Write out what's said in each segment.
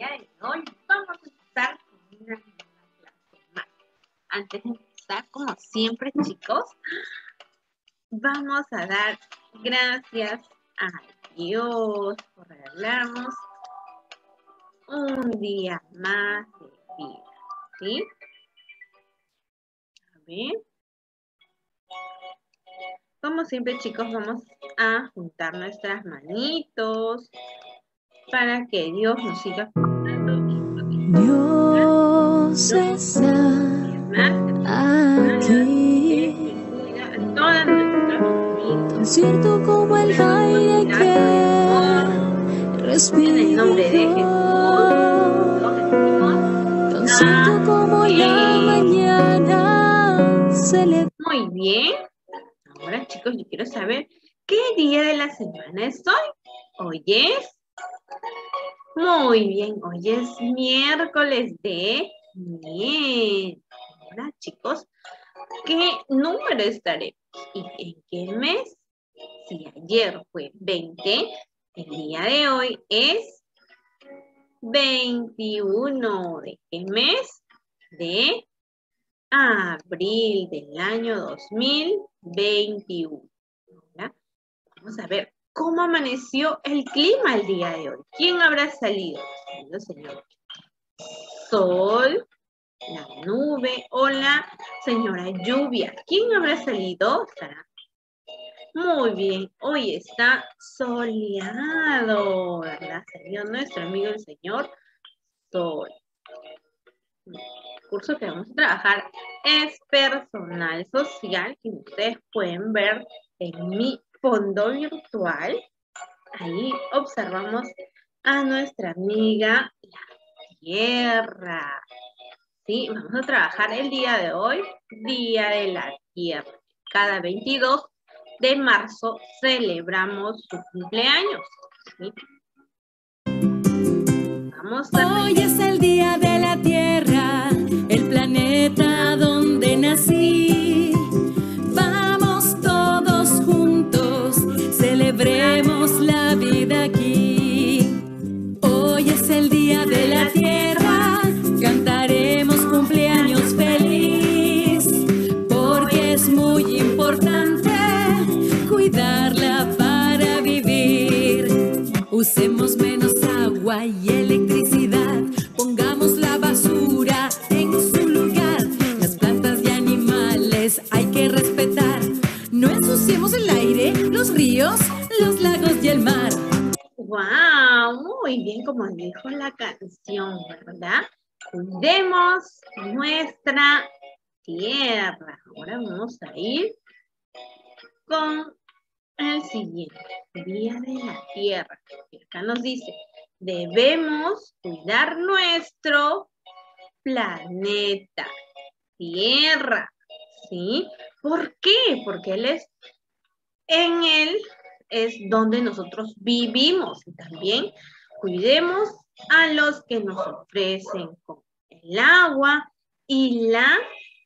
día de hoy vamos a empezar con una nueva clase más. Antes de empezar, como siempre, chicos, vamos a dar gracias a Dios por regalarnos un día más de vida, ¿sí? A ver. Como siempre, chicos, vamos a juntar nuestras manitos para que Dios nos siga cuidando y protegiendo. Dios está aquí, tan cierto como el aire que respiro, en el nombre de Jesús, tan cierto como la mañana se le... Muy bien. Ahora, chicos, yo quiero saber qué día de la semana es hoy. Hoy es... Muy bien, hoy es miércoles de miel. Ahora, chicos, ¿qué número estaremos? ¿Y en qué mes? Si ayer fue 20, el día de hoy es 21. ¿De qué mes? De abril del año 2021. Ahora, vamos a ver cómo amaneció el clima el día de hoy. ¿Quién habrá salido? Señor Sol, la nube o la señora lluvia. ¿Quién habrá salido? ¿Estará? Muy bien, hoy está soleado, ¿verdad? Salió nuestro amigo el señor Sol. El curso que vamos a trabajar es personal social, que ustedes pueden ver en mi fondo virtual. Ahí observamos a nuestra amiga la Tierra. ¿Sí? Vamos a trabajar el día de hoy, Día de la Tierra. Cada 22 de marzo celebramos su cumpleaños. ¿Sí? Hoy es el Día de la Tierra, el planeta donde nací. Vamos todos juntos, celebremos la vida aquí. Hoy es el Día de la Tierra, cantaremos cumpleaños feliz, porque es muy importante cuidarla para vivir. Usemos menos agua y electricidad, pongamos la basura en su lugar. Las plantas y animales hay que respetar. No ensuciemos el aire, los ríos, los lagos y el mar. ¡Wow! Muy bien, como dijo la canción, ¿verdad? Cuidemos nuestra tierra. Ahora vamos a ir con el siguiente, Día de la Tierra. Acá nos dice, debemos cuidar nuestro planeta, Tierra, ¿sí? ¿Por qué? Porque en él es donde nosotros vivimos. Y también cuidemos a los que nos ofrecen con el agua y la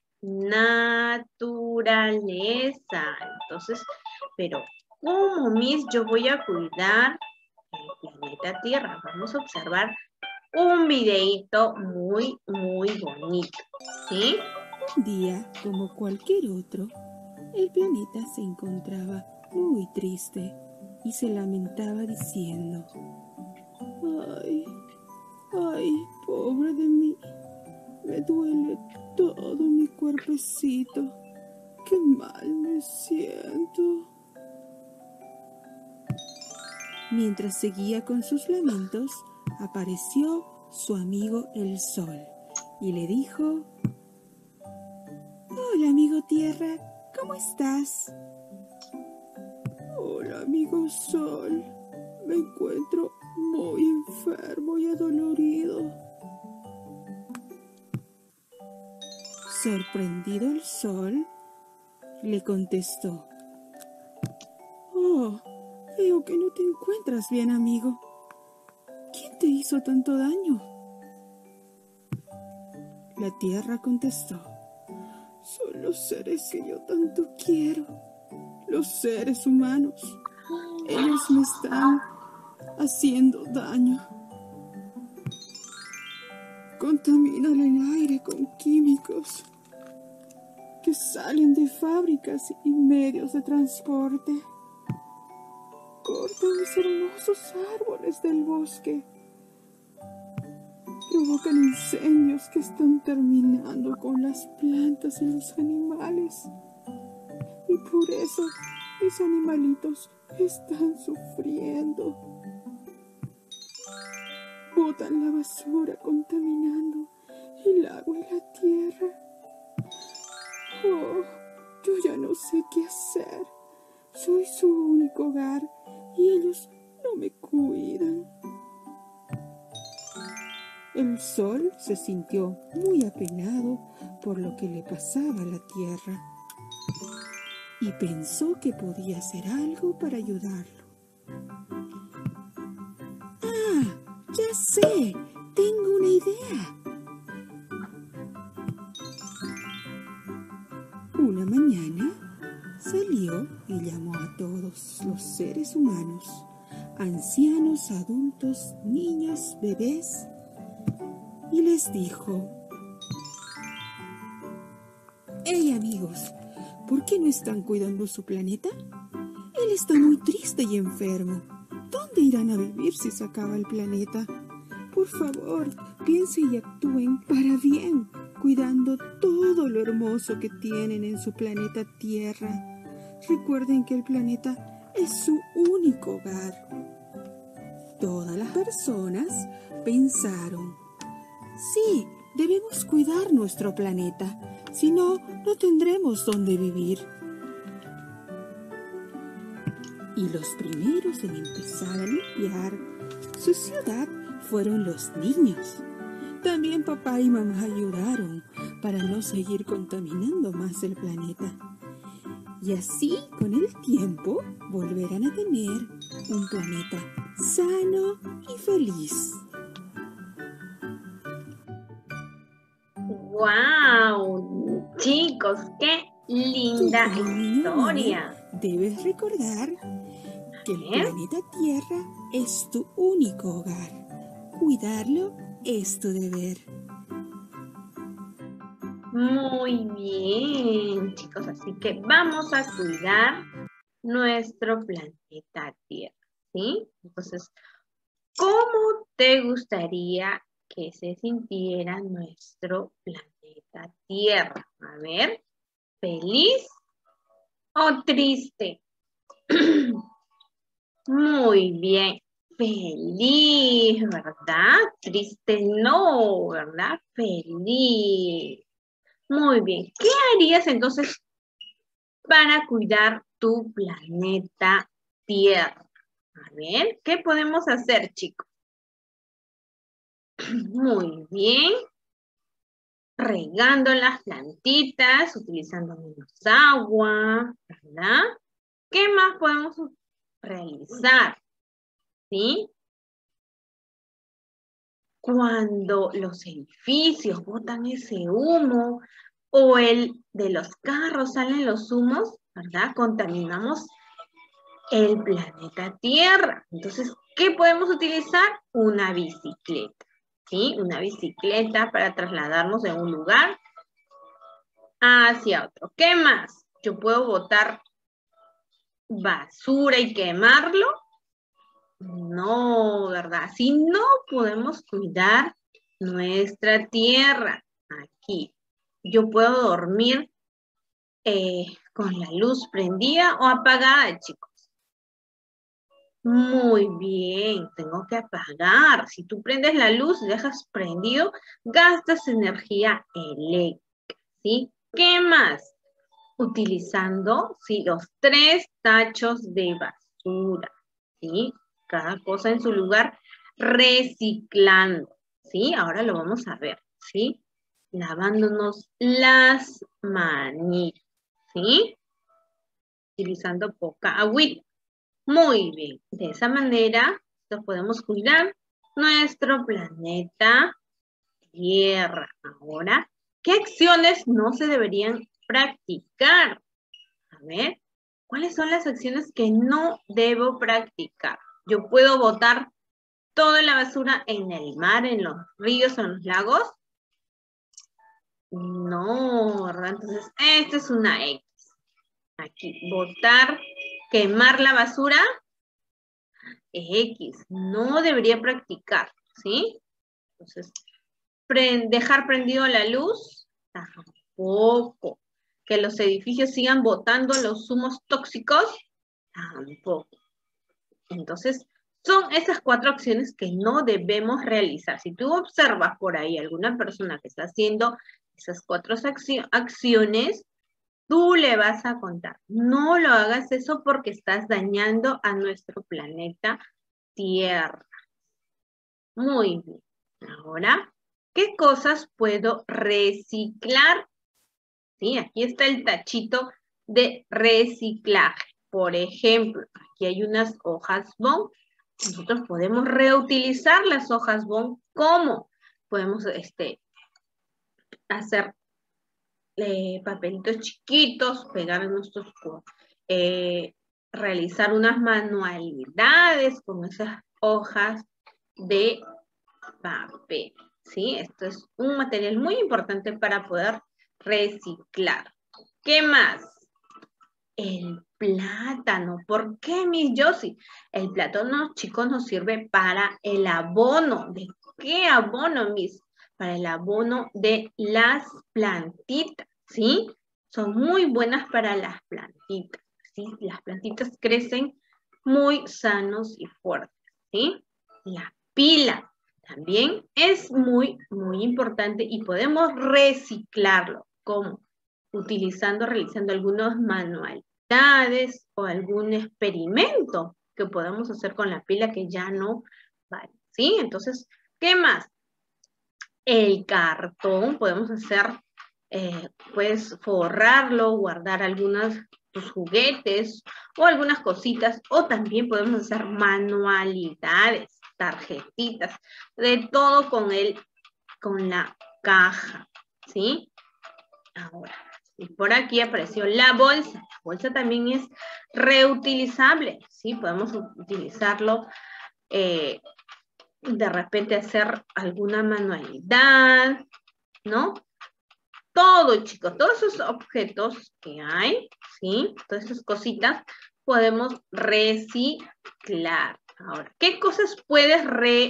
naturaleza. Entonces, pero ¿cómo, Miss, yo voy a cuidar el planeta Tierra? Vamos a observar un videíto muy, muy bonito, ¿sí? Un día, como cualquier otro, el planeta se encontraba muy triste y se lamentaba diciendo: ¡ay, ay, pobre de mí! Me duele todo mi cuerpecito. ¡Qué mal me siento! Mientras seguía con sus lamentos, apareció su amigo el Sol y le dijo: Hola, amigo Tierra, ¿cómo estás? Hola, amigo Sol, me encuentro muy enfermo y adolorido. Sorprendido el Sol, le contestó: Oh, veo que no te encuentras bien, amigo. ¿Quién te hizo tanto daño? La Tierra contestó: Son los seres que yo tanto quiero, los seres humanos. Ellos me están haciendo daño. contaminan el aire con químicos que salen de fábricas y medios de transporte. Cortan los hermosos árboles del bosque. Provocan incendios que están terminando con las plantas y los animales. Y por eso mis animalitos están sufriendo. Botan la basura contaminando el agua y la tierra. Oh, yo ya no sé qué hacer. Soy su único hogar y ellos no me cuidan. El sol se sintió muy apenado por lo que le pasaba a la tierra y pensó que podía hacer algo para ayudarlo. ¡Ah! ¡Ya sé! ¡Tengo una idea! Una mañana salió y llamó a todos los seres humanos, ancianos, adultos, niños, bebés, y les dijo: ¡Hey amigos! ¿Por qué no están cuidando su planeta? Él está muy triste y enfermo. ¿Dónde irán a vivir si se acaba el planeta? Por favor, piensen y actúen para bien, cuidando todo lo hermoso que tienen en su planeta Tierra. Recuerden que el planeta es su único hogar. Todas las personas pensaron: sí, debemos cuidar nuestro planeta, si no, no tendremos dónde vivir. Y los primeros en empezar a limpiar su ciudad fueron los niños. También papá y mamá ayudaron para no seguir contaminando más el planeta. Y así, con el tiempo, volverán a tener un planeta sano y feliz. ¡Wow! Chicos, qué linda Tú, como niño o historia. niña, debes recordar que el planeta Tierra es tu único hogar. Cuidarlo es tu deber. Muy bien, chicos, así que vamos a cuidar nuestro planeta Tierra, ¿sí? Entonces, ¿cómo te gustaría que se sintiera nuestro planeta Tierra? A ver, ¿feliz o triste? Muy bien, feliz, ¿verdad? Triste no, ¿verdad? Feliz. Muy bien, ¿qué harías entonces para cuidar tu planeta Tierra? A ver, ¿qué podemos hacer, chicos? Muy bien. Regando las plantitas, utilizando menos agua, ¿verdad? ¿Qué más podemos realizar? ¿Sí? Cuando los edificios botan ese humo o el de los carros salen los humos, ¿verdad? Contaminamos el planeta Tierra. Entonces, ¿qué podemos utilizar? Una bicicleta, ¿sí? Una bicicleta para trasladarnos de un lugar hacia otro. ¿Qué más? Yo puedo botar basura y quemarlo. No, ¿verdad? Si no podemos cuidar nuestra tierra aquí. Yo puedo dormir con la luz prendida o apagada, chicos. Muy bien, tengo que apagar. Si tú prendes la luz y dejas prendido, gastas energía eléctrica, ¿sí? ¿Qué más? Utilizando, sí, los 3 tachos de basura, ¿sí? Cada cosa en su lugar, reciclando, ¿sí? Ahora lo vamos a ver, ¿sí? Lavándonos las manitas, ¿sí? Utilizando poca agüita. Muy bien, de esa manera nos podemos cuidar nuestro planeta Tierra. Ahora, ¿qué acciones no se deberían practicar? A ver, ¿cuáles son las acciones que no debo practicar? Yo puedo botar toda la basura en el mar, en los ríos, en los lagos? No, ¿verdad? Entonces, esta es una X. Aquí, botar, quemar la basura, X. No debería practicar, ¿sí? Entonces, dejar prendido la luz, tampoco. Que los edificios sigan botando los humos tóxicos, tampoco. Entonces, son esas 4 acciones que no debemos realizar. Si tú observas por ahí alguna persona que está haciendo esas 4 acciones, tú le vas a contar. No lo hagas eso porque estás dañando a nuestro planeta Tierra. Muy bien. Ahora, ¿qué cosas puedo reciclar? Sí, aquí está el tachito de reciclaje. Por ejemplo, aquí hay unas hojas bond. Nosotros podemos reutilizar las hojas bond. ¿Cómo? Podemos hacer papelitos chiquitos, pegar nuestros, realizar unas manualidades con esas hojas de papel, ¿sí? Esto es un material muy importante para poder reciclar. ¿Qué más? El plátano. ¿Por qué, Miss Josie? El plátano, chicos, nos sirve para el abono. ¿De qué abono, Miss? Para el abono de las plantitas, ¿sí? Son muy buenas para las plantitas, ¿sí? Las plantitas crecen muy sanos y fuertes, ¿sí? La pila también es muy importante y podemos reciclarlo. ¿Cómo? Realizando algunos manualidades o algún experimento que podamos hacer con la pila que ya no vale, ¿sí? Entonces, ¿qué más? El cartón, podemos hacer, puedes forrarlo, guardar tus juguetes o algunas cositas, o también podemos hacer manualidades, tarjetitas, de todo con la caja, ¿sí? Ahora, y por aquí apareció la bolsa. La bolsa también es reutilizable, ¿sí? Podemos utilizarlo, de repente hacer alguna manualidad, ¿no? Todo, chicos, todos esos objetos que hay, ¿sí? Todas esas cositas podemos reciclar. Ahora, ¿qué cosas puedes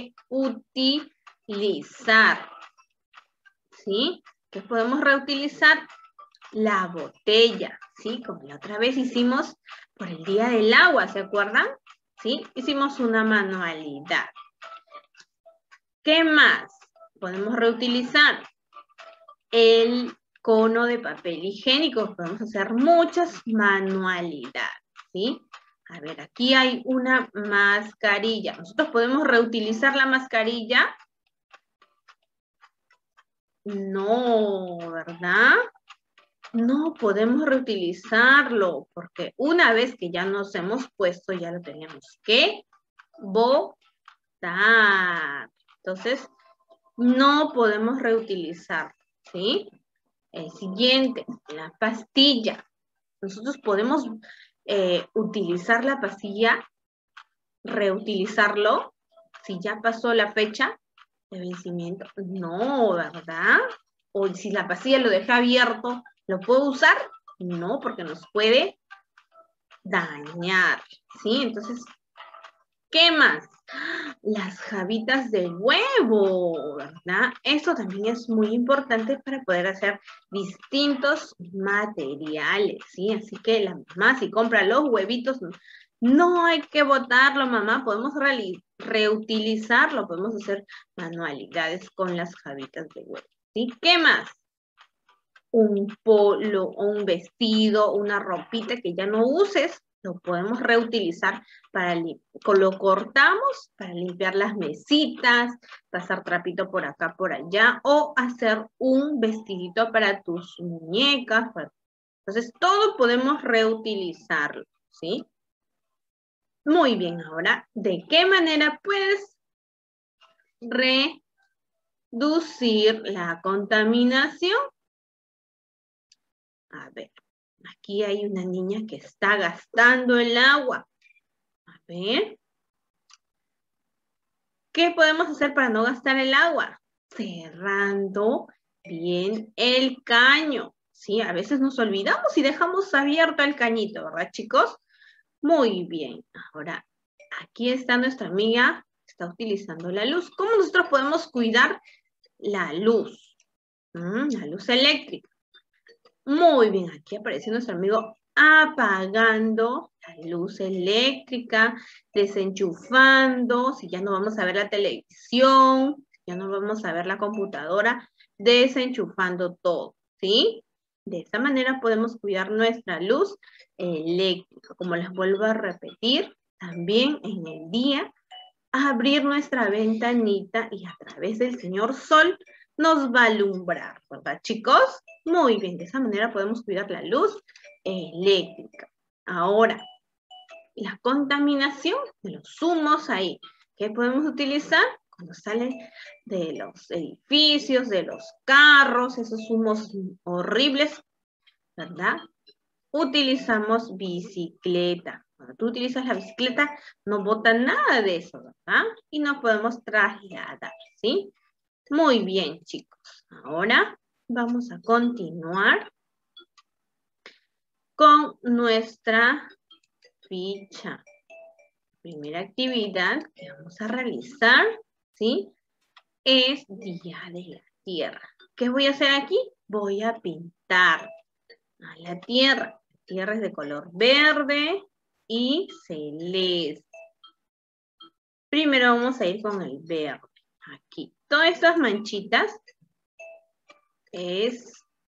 reutilizar? ¿Sí? ¿Qué podemos reutilizar? La botella, ¿sí? Como la otra vez hicimos por el Día del Agua, ¿se acuerdan? ¿Sí? Hicimos una manualidad. ¿Qué más podemos reutilizar? El cono de papel higiénico. Podemos hacer muchas manualidades, ¿sí? A ver, aquí hay una mascarilla. ¿Nosotros podemos reutilizar la mascarilla? No, ¿verdad? No podemos reutilizarlo, porque una vez que ya nos hemos puesto, ya lo tenemos que botar. Entonces, no podemos reutilizar, ¿sí? El siguiente, la pastilla. Nosotros podemos utilizar la pastilla, reutilizarlo, si ya pasó la fecha de vencimiento. No, ¿verdad? O si la pastilla lo dejé abierto, ¿lo puedo usar? No, porque nos puede dañar, ¿sí? Entonces, ¿qué más? Las jabitas de huevo, ¿verdad? Esto también es muy importante para poder hacer distintos materiales, ¿sí? Así que la mamá, si compra los huevitos, no hay que botarlo, mamá. Podemos reutilizarlo, podemos hacer manualidades con las jabitas de huevo, ¿sí? ¿Qué más? Un polo o un vestido, una ropita que ya no uses, lo podemos reutilizar lo cortamos para limpiar las mesitas, pasar trapito por acá, por allá, o hacer un vestidito para tus muñecas. Entonces, todo podemos reutilizarlo, ¿sí? Muy bien, ahora, ¿de qué manera puedes reducir la contaminación? A ver, aquí hay una niña que está gastando el agua. A ver. ¿Qué podemos hacer para no gastar el agua? Cerrando bien el caño. Sí, a veces nos olvidamos y dejamos abierto el cañito, ¿verdad, chicos? Muy bien. Ahora, aquí está nuestra amiga, está utilizando la luz. ¿Cómo nosotros podemos cuidar la luz? La luz eléctrica. Muy bien, aquí aparece nuestro amigo apagando la luz eléctrica, desenchufando, si ya no vamos a ver la televisión, ya no vamos a ver la computadora, desenchufando todo, ¿sí? De esta manera podemos cuidar nuestra luz eléctrica. Como les vuelvo a repetir, también en el día, abrir nuestra ventanita y a través del señor sol nos va a alumbrar, ¿verdad, chicos? Muy bien, de esa manera podemos cuidar la luz eléctrica. Ahora, la contaminación de los humos ahí. ¿Qué podemos utilizar? Cuando salen de los edificios, de los carros, esos humos horribles, ¿verdad? Utilizamos bicicleta. Cuando tú utilizas la bicicleta, no bota nada de eso, ¿verdad? Y no podemos trasladar, ¿sí? Muy bien, chicos. Ahora vamos a continuar con nuestra ficha. Primera actividad que vamos a realizar, ¿sí? Es Día de la Tierra. ¿Qué voy a hacer aquí? Voy a pintar a la Tierra. La Tierra es de color verde y celeste. Primero vamos a ir con el verde. Aquí. Todas estas manchitas es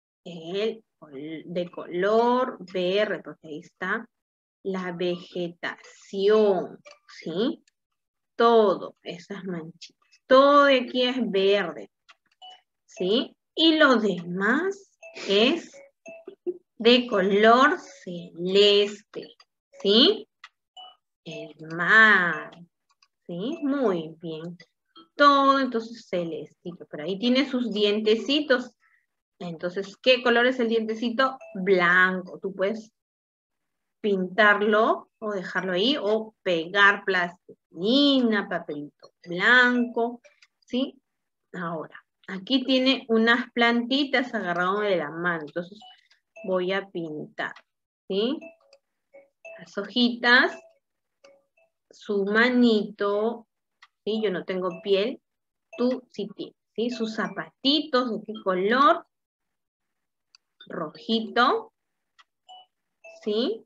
de color verde, porque ahí está la vegetación, ¿sí? Todo, esas manchitas. Todo de aquí es verde, ¿sí? Y lo demás es de color celeste, ¿sí? El mar, ¿sí? Muy bien. Todo entonces celestito. Pero ahí tiene sus dientecitos. Entonces, ¿qué color es el dientecito? Blanco. Tú puedes pintarlo o dejarlo ahí o pegar plastilina, papelito blanco, ¿sí? Ahora, aquí tiene unas plantitas agarradas de la mano. Entonces, voy a pintar, ¿sí? Las hojitas, su manito, ¿sí? Yo no tengo piel, tú sí tienes, ¿sí? Sus zapatitos, ¿de qué color? Rojito, ¿sí?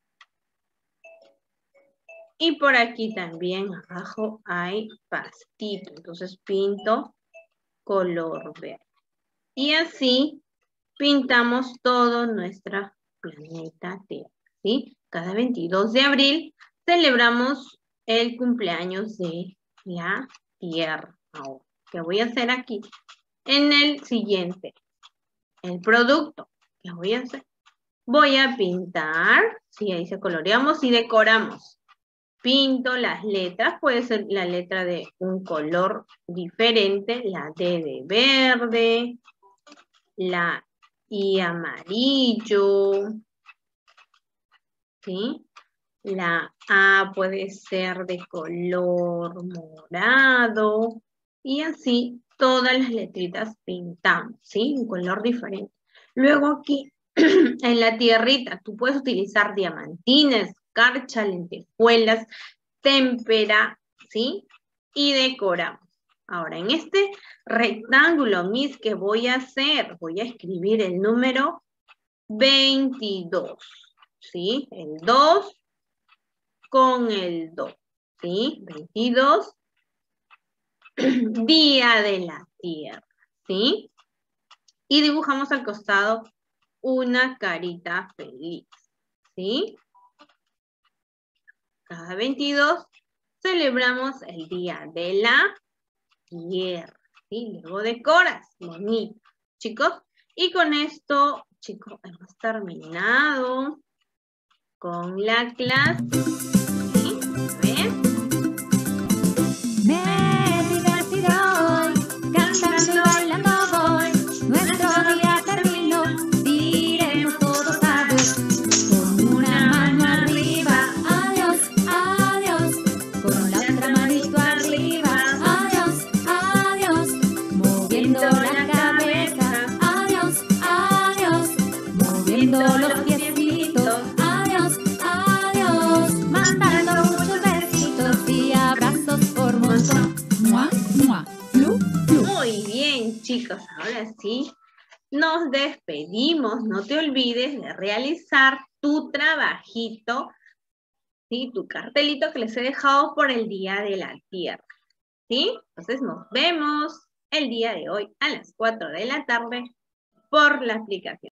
Y por aquí también abajo hay pastito, entonces pinto color verde. Y así pintamos todo nuestro planeta Tierra, ¿sí? Cada 22 de abril celebramos el cumpleaños de la Tierra. Ahora, ¿qué voy a hacer aquí? En el siguiente, el producto, ¿qué voy a hacer? Voy a pintar, sí, ahí se coloreamos y decoramos. Pinto las letras, puede ser la letra de un color diferente, la D de verde, la I amarillo, ¿sí? La A puede ser de color morado, y así todas las letritas pintamos, ¿sí? Un color diferente. Luego aquí, en la tierrita, tú puedes utilizar diamantines, escarcha, lentejuelas, témpera, ¿sí? Y decoramos. Ahora, en este rectángulo, Miss, ¿qué voy a hacer? Voy a escribir el número 22, ¿sí? El 2 con el 2, ¿sí? 22, Día de la Tierra, ¿sí? Y dibujamos al costado una carita feliz, ¿sí? Cada 22 celebramos el Día de la Tierra, ¿sí? Luego decoras, bonito, chicos. Y con esto, chicos, hemos terminado con la clase. ¿Sí? A ver. Me divertiré hoy, cantando y bailando voy. Nuestro día terminó, diremos todos adiós. Con una mano arriba, adiós, adiós. Con la otra manito arriba, adiós. ahora sí, nos despedimos. No te olvides de realizar tu trabajito, ¿sí? Tu cartelito que les he dejado por el Día de la Tierra, ¿sí? Entonces nos vemos el día de hoy a las 4 de la tarde por la aplicación.